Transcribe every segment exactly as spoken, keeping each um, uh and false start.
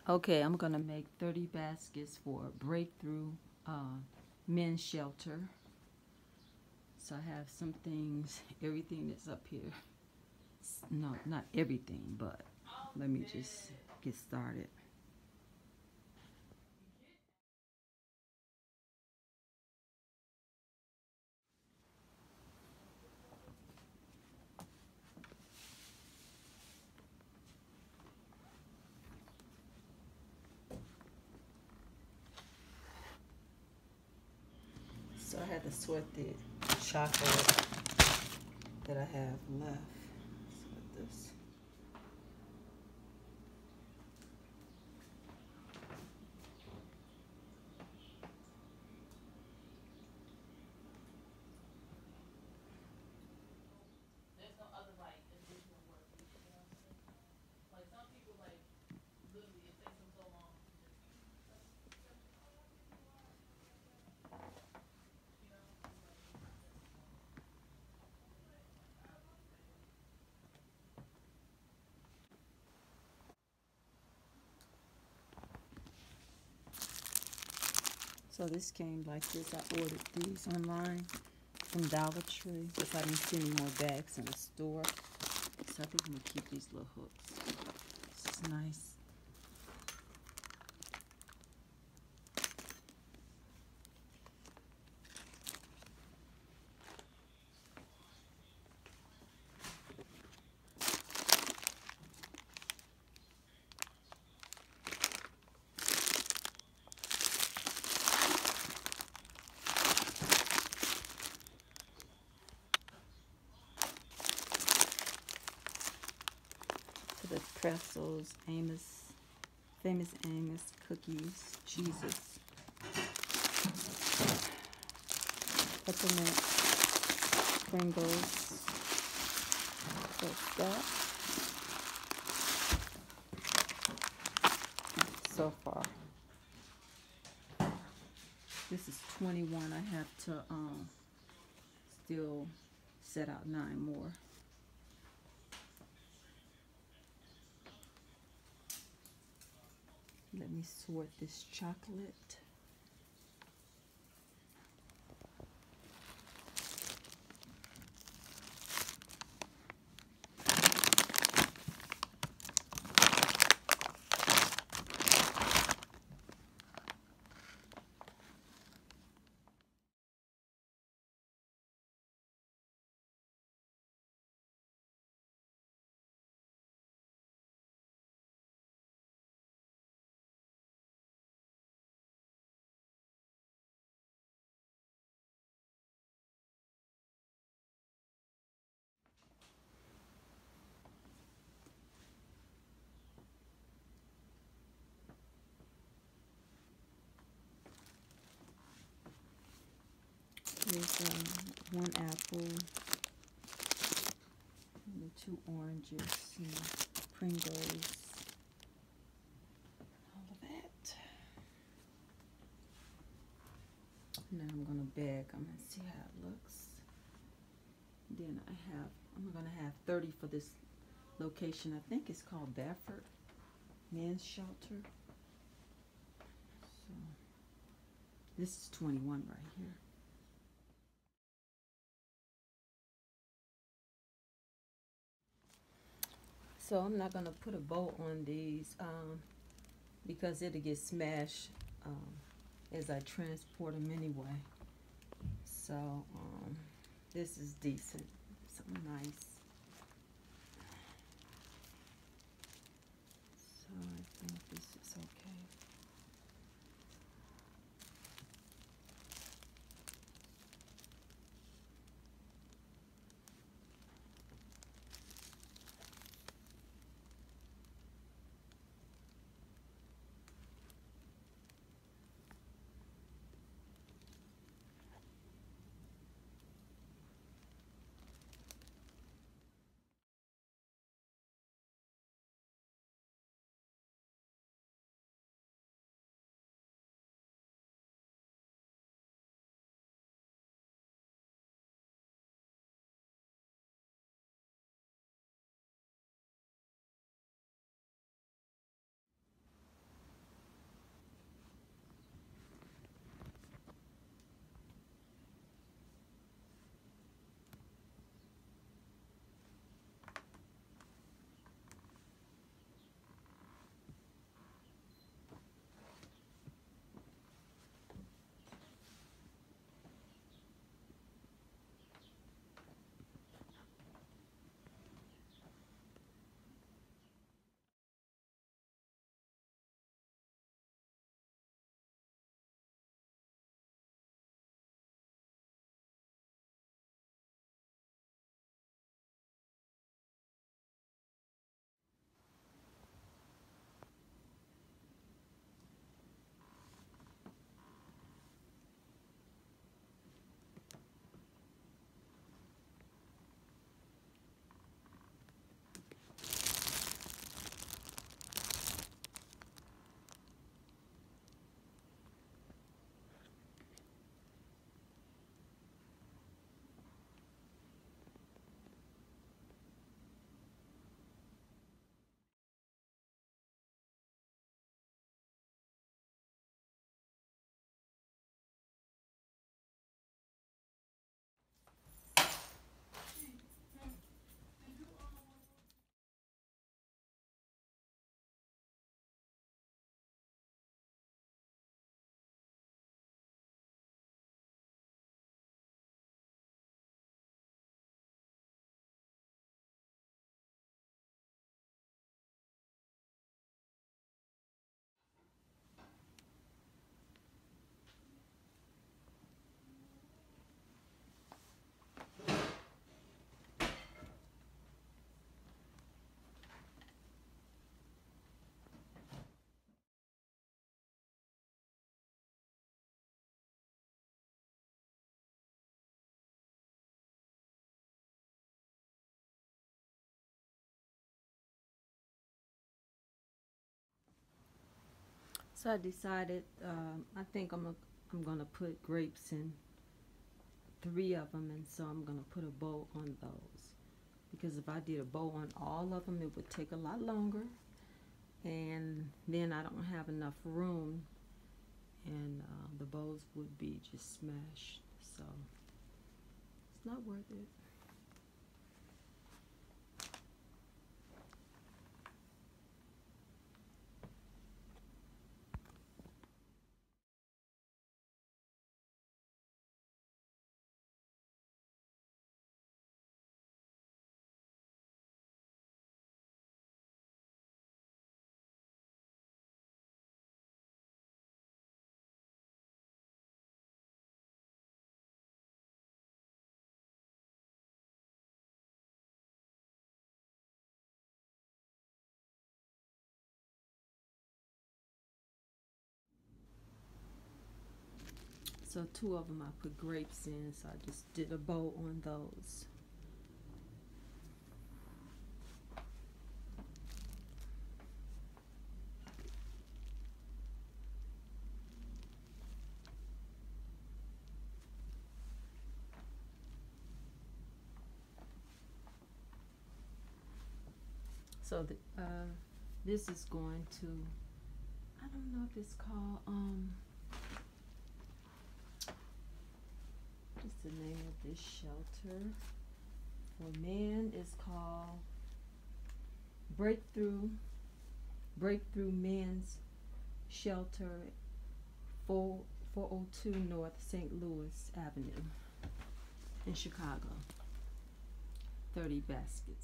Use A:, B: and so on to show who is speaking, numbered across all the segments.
A: Okay, I'm gonna make thirty baskets for Breakthrough uh, Men's Shelter. So I have some things, everything that's up here. No, not everything, but let me just get started. So I had to sort the chocolate that I have left. Sort this. So this came like this. I ordered these online from Dollar Tree because I didn't see any more bags in the store. So I think I'm gonna keep these little hooks. This is nice. The pretzels, Amos, famous Amos cookies, cheeses, peppermint, Pringles. What's that? So far, this is twenty-one. I have to um, still set out nine more. Let me sort this chocolate. Here's um, one apple, and two oranges, and Pringles, all of that. Now I'm gonna bag them and see how it looks. Then I have, I'm gonna have thirty for this location. I think it's called Baffert Men's Shelter. So this is twenty-one right here. So I'm not gonna put a bow on these um, because it'll get smashed um, as I transport them anyway. So um, this is decent, something nice. So I think this is okay. So I decided, um, I think I'm, a, I'm gonna put grapes in three of them, and so I'm gonna put a bow on those. Because if I did a bow on all of them, it would take a lot longer, and then I don't have enough room, and uh, the bows would be just smashed, so it's not worth it. So two of them I put grapes in, so I just did a bow on those. So the, uh, this is going to, I don't know if it's called, um, what's the name of this shelter? For men, it's called Breakthrough, Breakthrough Men's Shelter, four oh two North Saint Louis Avenue in Chicago. thirty baskets.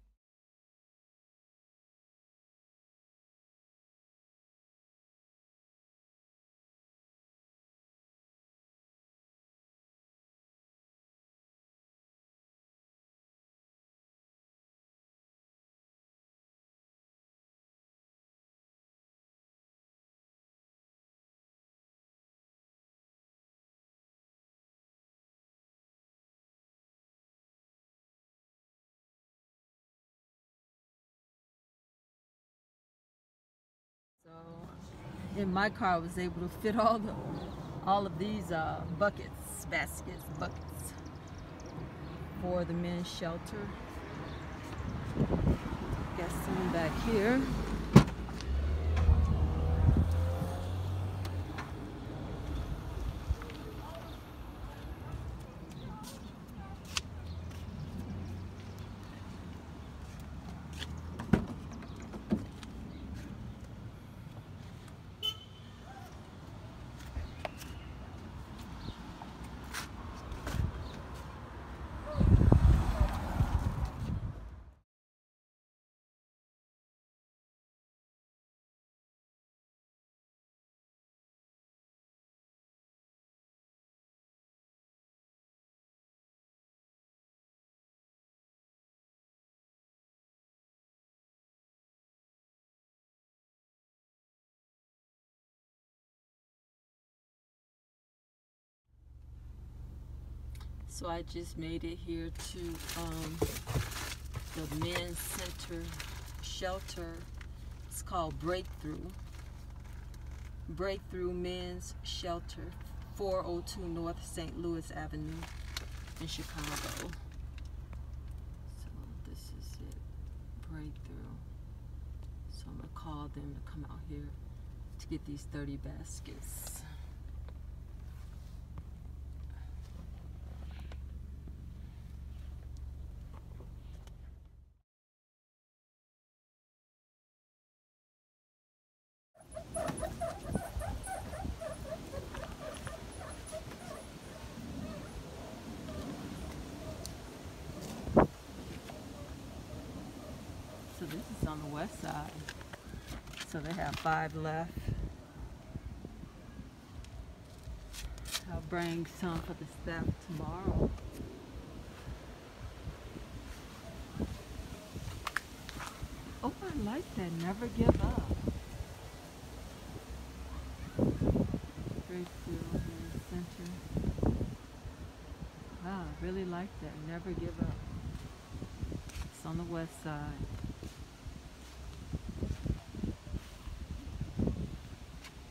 A: So in my car, I was able to fit all the all of these uh, buckets, baskets, buckets for the men's shelter. Got some back here. So I just made it here to um, the men's center shelter. It's called Breakthrough. Breakthrough Men's Shelter, four oh two North Saint Louis Avenue in Chicago. So this is it, Breakthrough. So I'm gonna call them to come out here to get these thirty baskets. So this is on the west side. So they have five left. I'll bring some for the staff tomorrow. Oh, I like that. Never give up. Breakthrough in the center. Wow, I really like that. Never give up. It's on the west side.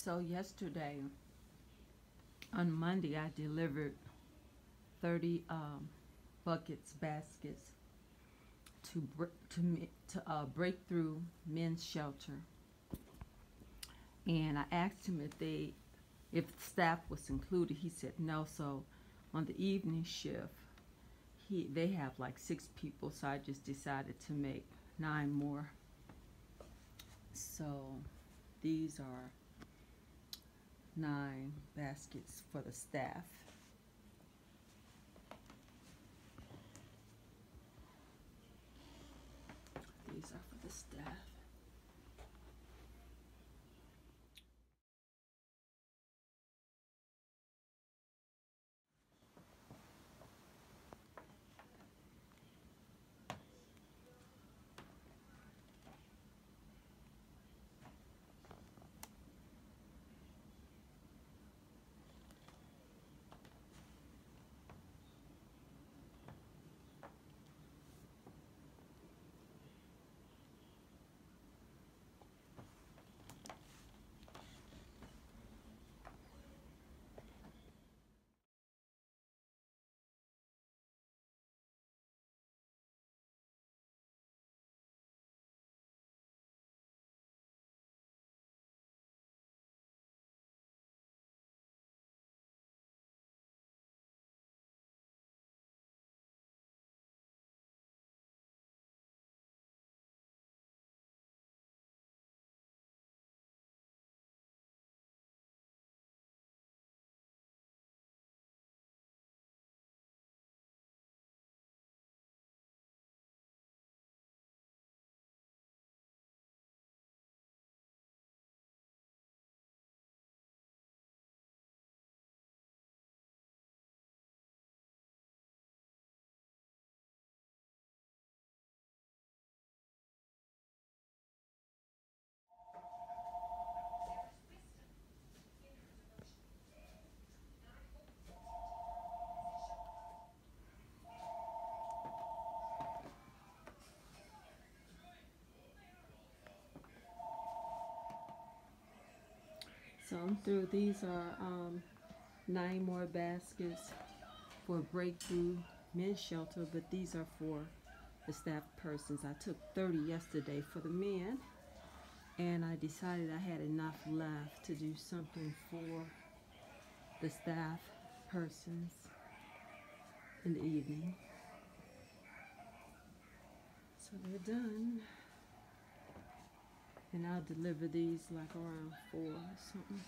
A: So yesterday, on Monday, I delivered thirty um, buckets, baskets to to to uh, Breakthrough Men's Shelter, and I asked him if they if staff was included. He said no. So on the evening shift, he they have like six people, so I just decided to make nine more. So these are nine baskets for the staff. These are for the staff. So I'm through. These are um, nine more baskets for Breakthrough Men's Shelter, but these are for the staff persons. I took thirty yesterday for the men, and I decided I had enough left to do something for the staff persons in the evening. So they're done. And I'll deliver these like around four or something.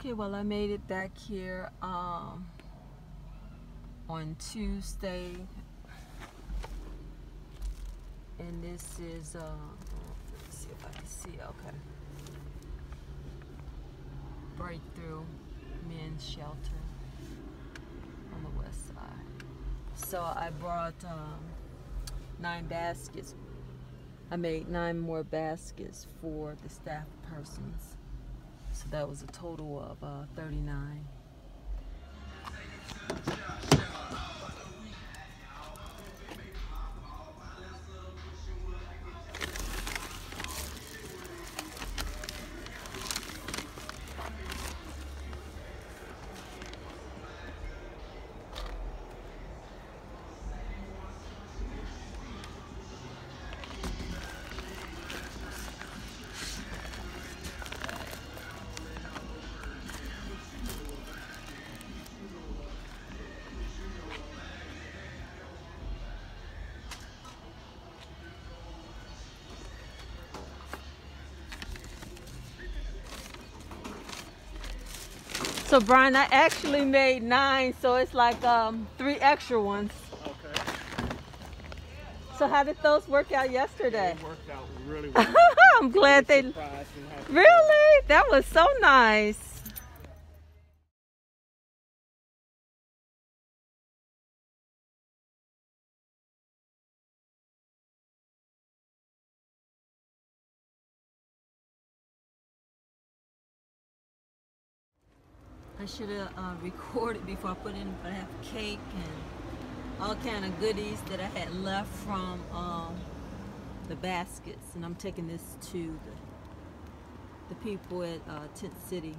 A: Okay, well, I made it back here um, on Tuesday, and this is, uh, let me see if I can see, okay, Breakthrough Men's Shelter on the west side. So I brought um, nine baskets. I made nine more baskets for the staff persons. So that was a total of uh, thirty-nine. So Brian, I actually made nine, so it's like um, three extra ones.
B: Okay.
A: So how did those work out yesterday?
B: They worked out really well.
A: I'm glad they... Really? That was so nice. I should have uh, recorded before I put in, but I have cake and all kind of goodies that I had left from um, the baskets, and I'm taking this to the, the people at uh, Tent City.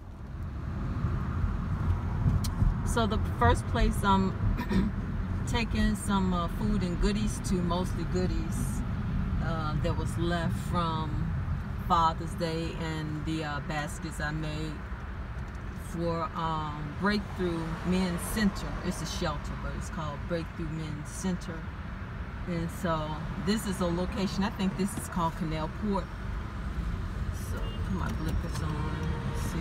A: So the first place I'm taking some uh, food and goodies to, mostly goodies uh, that was left from Father's Day and the uh, baskets I made for um, Breakthrough Men's Center. It's a shelter, but it's called Breakthrough Men's Center. And so this is a location, I think this is called Canal Port. So put my blinkers on.